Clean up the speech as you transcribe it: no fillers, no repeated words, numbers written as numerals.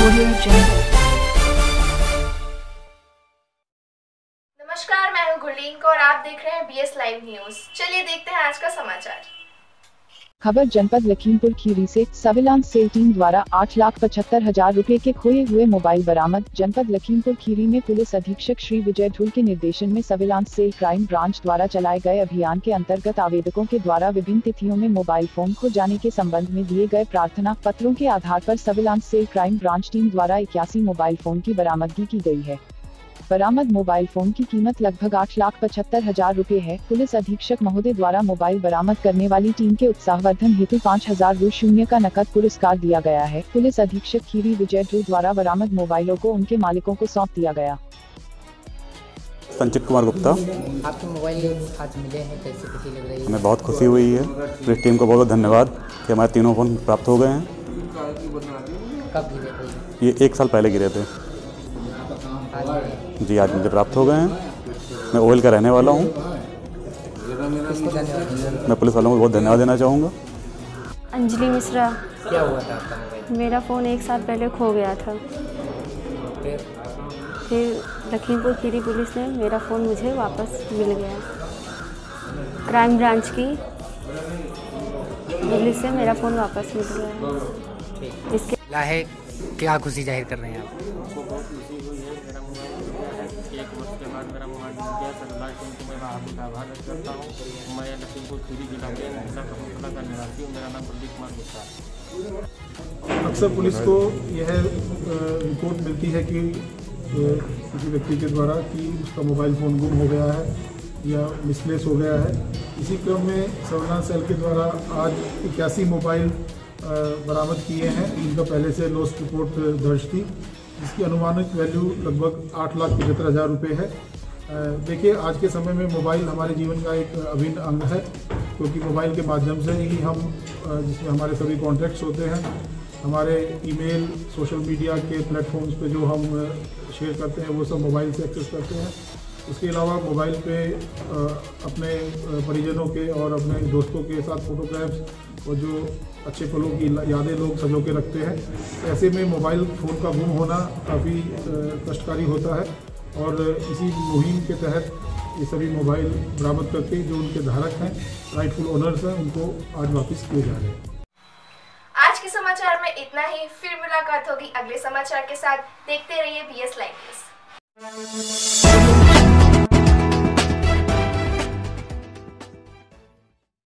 नमस्कार, मैं हूं गुरलीन और आप देख रहे हैं बीएस लाइव न्यूज। चलिए देखते हैं आज का समाचार। खबर जनपद लखीमपुर खीरी से सर्विलांस सेल टीम द्वारा 8,75,000 रुपए के खोए हुए मोबाइल बरामद। जनपद लखीमपुर खीरी में पुलिस अधीक्षक श्री विजय ढुल के निर्देशन में सर्विलांस सेल क्राइम ब्रांच द्वारा चलाए गए अभियान के अंतर्गत आवेदकों के द्वारा विभिन्न तिथियों में मोबाइल फोन खो जाने के संबंध में दिए गए प्रार्थना पत्रों के आधार पर surveillance cell crime branch team द्वारा 81 मोबाइल फोन की बरामदगी की गई है। बरामद मोबाइल फोन की कीमत लगभग 8,75,000 रुपए है। पुलिस अधीक्षक महोदय द्वारा मोबाइल बरामद करने वाली टीम के उत्साहवर्धन हेतु 5,000 रु शून्य का नकद पुरस्कार दिया गया है। पुलिस अधीक्षक खीरी विजय ढुल द्वारा बरामद मोबाइलों को उनके मालिकों को सौंप दिया गया। संचित कुमार गुप्ता। आपके मोबाइल आज मिले हैं, कैसी खुशी लग रही है? हमें बहुत खुशी हुई है। पुलिस टीम को बहुत बहुत धन्यवाद कि हमारे तीनों फोन प्राप्त हो गए हैं। कब गिरे थे? ये 1 साल पहले गिरे थे जी, आज मुझे प्राप्त हो गए हैं। मैं ओयल का रहने वाला हूँ। मैं पुलिस वालों को बहुत धन्यवाद देना चाहूँगा। अंजलि मिश्रा। क्या हुआ था आपका मोबाइल? मेरा फ़ोन 1 साल पहले खो गया था। फिर लखीमपुर खीरी पुलिस ने मेरा फ़ोन मुझे वापस मिल गया। क्राइम ब्रांच की पुलिस से मेरा फ़ोन वापस मिल गया। इसके है क्या खुशी जाहिर कर रहे हैं आप? बहुत खुशी हुई है। मेरा मोबाइल 1 वर्ष के बाद मेरा मोबाइल मिल गया। सरदार टीम को मैं हार्दिक आभार व्यक्त करता हूँ। मैं लखीमपुर खीरी जिला के जिला कपूरथला का निवासी हूँ। मेरा नाम प्रदीप कुमार गुप्ता है। अक्सर पुलिस को यह रिपोर्ट मिलती है कि किसी व्यक्ति के द्वारा कि उसका मोबाइल फ़ोन गुम हो गया है या मिसप्लेस हो गया है। इसी क्रम में सर्विलांस सेल के द्वारा आज 81 मोबाइल बरामद किए हैं। इनका पहले से लॉस्ट रिपोर्ट दर्ज थी, जिसकी अनुमानित वैल्यू लगभग 8,75,000 रुपये है। देखिए, आज के समय में मोबाइल हमारे जीवन का एक अभिन्न अंग है, क्योंकि मोबाइल के माध्यम से ही हम जिसमें हमारे सभी कॉन्टैक्ट्स होते हैं, हमारे ईमेल, सोशल मीडिया के प्लेटफॉर्म्स पे जो हम शेयर करते हैं वो सब मोबाइल से एक्सेस करते हैं। उसके अलावा मोबाइल पे अपने परिजनों के और अपने दोस्तों के साथ फ़ोटोग्राफ्स और जो अच्छे पलों की यादें लोग संजो के रखते हैं। ऐसे में मोबाइल फ़ोन का गुम होना काफ़ी कष्टकारी होता है और इसी मुहिम के तहत ये सभी मोबाइल बरामद करके जो उनके धारक हैं, राइटफुल ओनर्स हैं, उनको आज वापस किए जा रहे हैं। आज के समाचार में इतना ही। फिर मुलाकात होगी अगले समाचार के साथ। देखते रहिए बीएस लाइव न्यूज।